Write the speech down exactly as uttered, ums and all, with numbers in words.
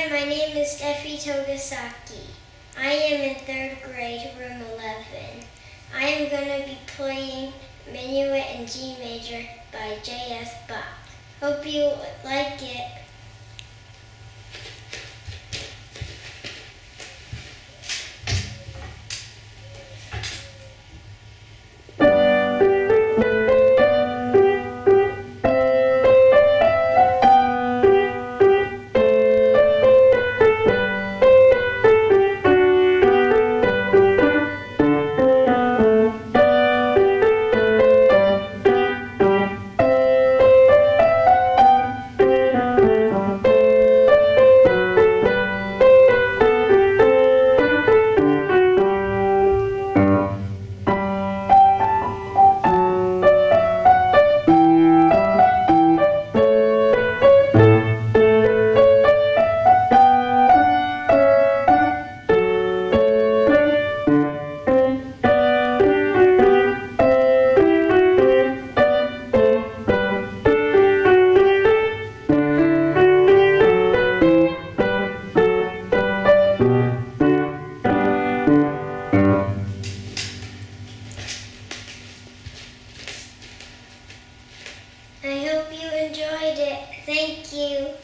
Hi, my name is Steffi Togasaki. I am in third grade, room eleven. I am going to be playing Minuet in G major by J S Bach. Hope you like it. I hope you enjoyed it. Thank you.